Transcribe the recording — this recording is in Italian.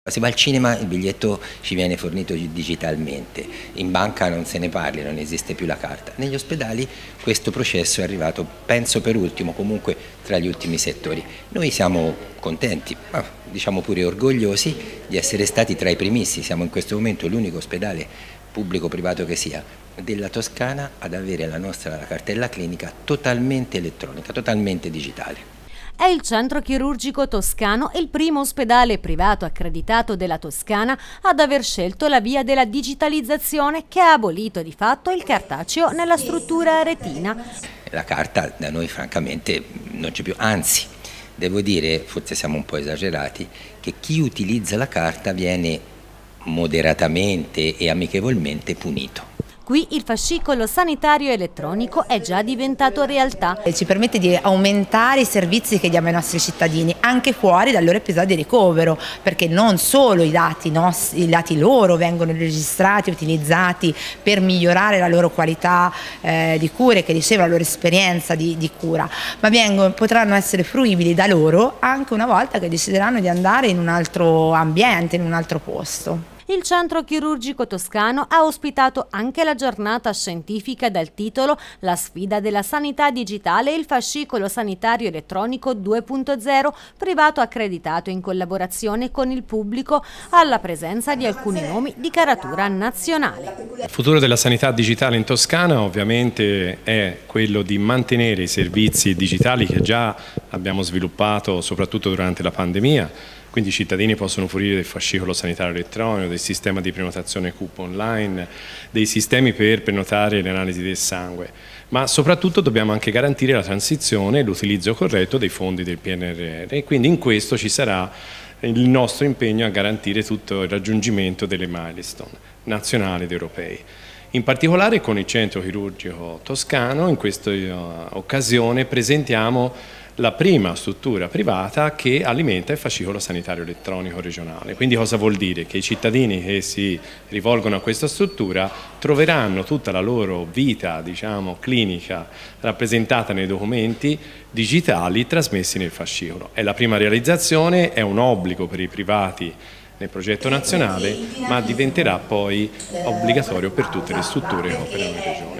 Se va al cinema il biglietto ci viene fornito digitalmente, in banca non se ne parli, non esiste più la carta. Negli ospedali questo processo è arrivato, penso per ultimo, comunque tra gli ultimi settori. Noi siamo contenti, ma diciamo pure orgogliosi di essere stati tra i primissimi, siamo in questo momento l'unico ospedale pubblico-privato che sia della Toscana ad avere la nostra cartella clinica totalmente elettronica, totalmente digitale. È il Centro Chirurgico Toscano il primo ospedale privato accreditato della Toscana ad aver scelto la via della digitalizzazione che ha abolito di fatto il cartaceo nella struttura a retina. La carta da noi francamente non c'è più, anzi devo dire, forse siamo un po' esagerati, che chi utilizza la carta viene moderatamente e amichevolmente punito. Qui il fascicolo sanitario elettronico è già diventato realtà. Ci permette di aumentare i servizi che diamo ai nostri cittadini anche fuori dal loro episodio di ricovero, perché non solo i dati loro vengono registrati e utilizzati per migliorare la loro qualità di cura e che riceve la loro esperienza di cura, ma potranno essere fruibili da loro anche una volta che decideranno di andare in un altro ambiente, in un altro posto. Il Centro Chirurgico Toscano ha ospitato anche la giornata scientifica dal titolo La sfida della sanità digitale e il fascicolo sanitario elettronico 2.0, privato accreditato in collaborazione con il pubblico, alla presenza di alcuni nomi di caratura nazionale. Il futuro della sanità digitale in Toscana ovviamente è quello di mantenere i servizi digitali che già abbiamo sviluppato soprattutto durante la pandemia. Quindi i cittadini possono fruire del fascicolo sanitario elettronico, del sistema di prenotazione CUP online, dei sistemi per prenotare le analisi del sangue, ma soprattutto dobbiamo anche garantire la transizione e l'utilizzo corretto dei fondi del PNRR e quindi in questo ci sarà il nostro impegno a garantire tutto il raggiungimento delle milestone nazionali ed europei. In particolare con il Centro Chirurgico Toscano in questa occasione presentiamo la prima struttura privata che alimenta il fascicolo sanitario elettronico regionale. Quindi cosa vuol dire? Che i cittadini che si rivolgono a questa struttura troveranno tutta la loro vita, diciamo, clinica rappresentata nei documenti digitali trasmessi nel fascicolo. È la prima realizzazione, è un obbligo per i privati nel progetto nazionale, ma diventerà poi obbligatorio per tutte le strutture che operano in regione.